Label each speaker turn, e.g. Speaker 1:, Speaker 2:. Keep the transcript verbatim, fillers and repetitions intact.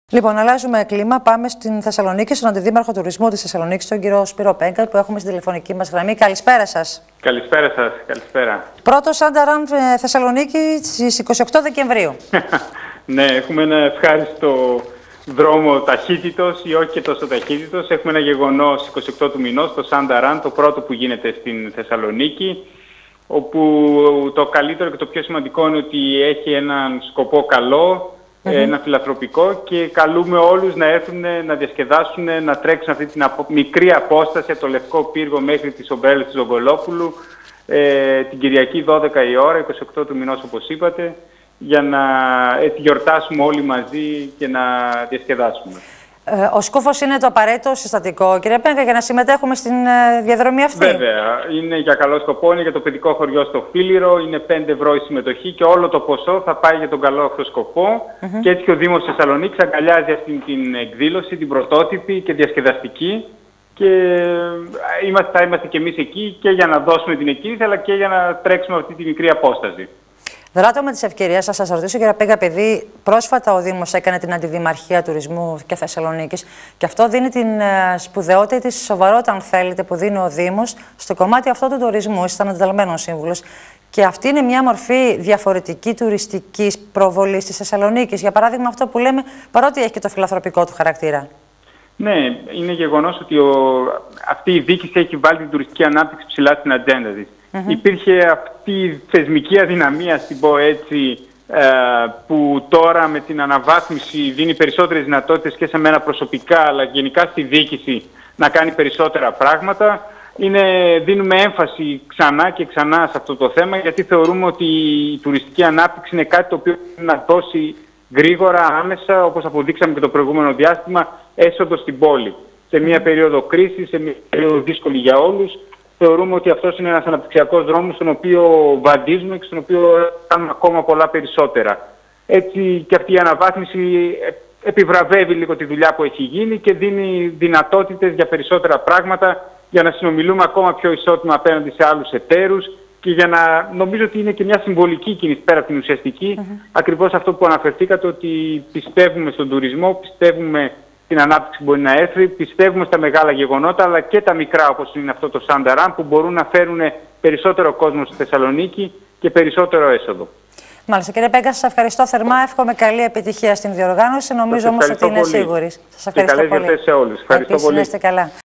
Speaker 1: Λοιπόν, αλλάζουμε κλίμα. Πάμε στην Θεσσαλονίκη, στον Αντιδήμαρχο Τουρισμού της Θεσσαλονίκης, τον κύριο Σπύρο Πέγκα, που έχουμε στην τηλεφωνική μας γραμμή. Καλησπέρα σας.
Speaker 2: Καλησπέρα σας. Καλησπέρα.
Speaker 1: Πρώτο Σάντα Ραν Θεσσαλονίκη στις είκοσι οκτώ Δεκεμβρίου.
Speaker 2: Ναι, έχουμε ένα ευχάριστο δρόμο ταχύτητος ή όχι και τόσο ταχύτητος. Έχουμε ένα γεγονός είκοσι οκτώ του μηνός, το Σάντα Ραν, το πρώτο που γίνεται στην Θεσσαλονίκη, όπου το καλύτερο και το πιο σημαντικό είναι ότι έχει έναν σκοπό καλό, Mm-hmm. ένα φιλανθρωπικό, και καλούμε όλους να έρθουν να διασκεδάσουν, να τρέξουν αυτή την απο... μικρή απόσταση από το Λευκό Πύργο μέχρι τις ομπρέλες του Ζογκολόπουλου ε, την Κυριακή δώδεκα η ώρα, είκοσι οκτώ του μηνός όπως είπατε, για να έτσι, γιορτάσουμε όλοι μαζί και να διασκεδάσουμε.
Speaker 1: Ε, ο σκούφος είναι το απαραίτητο συστατικό, κύριε Πέγκα, για να συμμετέχουμε στην ε, διαδρομή αυτή.
Speaker 2: Βέβαια. Είναι για καλό σκοπό, είναι για το παιδικό χωριό στο Φίλιρο, είναι πέντε ευρώ η συμμετοχή και όλο το ποσό θα πάει για τον καλό αυτό σκοπό. Mm-hmm. Και έτσι ο Δήμος Θεσσαλονίκης αγκαλιάζει αυτή την εκδήλωση, την πρωτότυπη και διασκεδαστική. Και είμαστε, θα είμαστε και εμείς εκεί και για να δώσουμε την εκκίνηση, αλλά και για να τρέξουμε αυτή τη μικρή απόσταση. Δράτω
Speaker 1: με τις ευκαιρίες σας, σας ρωτήσω, κύριε Πέγκα, επειδή πρόσφατα ο Δήμος έκανε την Αντιδημαρχία Τουρισμού και Θεσσαλονίκης, και αυτό δίνει την σπουδαιότητα, τη σοβαρότητα, αν θέλετε, που δίνει ο Δήμος στο κομμάτι αυτό του τουρισμού. Ήσασταν αντιταλμένος σύμβουλος. Και αυτή είναι μια μορφή διαφορετική τουριστικής προβολής της Θεσσαλονίκης. Για παράδειγμα, αυτό που λέμε, παρότι έχει και το φιλανθρωπικό του χαρακτήρα.
Speaker 2: Ναι, είναι γεγονός ότι ο, αυτή η διοίκηση έχει βάλει την τουριστική ανάπτυξη ψηλά στην ατζέντα της. Mm-hmm. Υπήρχε αυτή η θεσμική αδυναμία, στην πω έτσι, ε, που τώρα με την αναβάθμιση δίνει περισσότερες δυνατότητες και σε μένα προσωπικά, αλλά γενικά στη διοίκηση να κάνει περισσότερα πράγματα. Είναι, δίνουμε έμφαση ξανά και ξανά σε αυτό το θέμα, γιατί θεωρούμε ότι η τουριστική ανάπτυξη είναι κάτι το οποίο να δώσει γρήγορα, άμεσα, όπως αποδείξαμε και το προηγούμενο διάστημα, έσοδο στην πόλη. Σε μια περίοδο κρίσης, σε μια περίοδο δύσκολη για όλους, θεωρούμε ότι αυτός είναι ένας αναπτυξιακός δρόμος στον οποίο βαδίζουμε και στον οποίο κάνουμε ακόμα πολλά περισσότερα. Έτσι και αυτή η αναβάθμιση επιβραβεύει λίγο τη δουλειά που έχει γίνει και δίνει δυνατότητες για περισσότερα πράγματα, για να συνομιλούμε ακόμα πιο ισότιμα απέναντι σε άλλους εταίρους και για να νομίζω ότι είναι και μια συμβολική κίνηση πέρα από την ουσιαστική, mm-hmm. ακριβώς αυτό που αναφερθήκατε, ότι πιστεύουμε στον τουρισμό, πιστεύουμε την ανάπτυξη που μπορεί να έρθει, πιστεύουμε στα μεγάλα γεγονότα, αλλά και τα μικρά, όπως είναι αυτό το Σάντα Ραν, που μπορούν να φέρουν περισσότερο κόσμο στη Θεσσαλονίκη και περισσότερο έσοδο. Μάλιστα,
Speaker 1: κύριε Πέγκα, σας ευχαριστώ θερμά. Εύχομαι καλή επιτυχία στην διοργάνωση. Νομίζω όμως ότι είναι σίγουρη. Σας ευχαριστώ
Speaker 2: και καλές
Speaker 1: πολύ.
Speaker 2: Σε όλους. Ευχαριστώ
Speaker 1: Επίσης,
Speaker 2: πολύ.
Speaker 1: Να είστε καλά.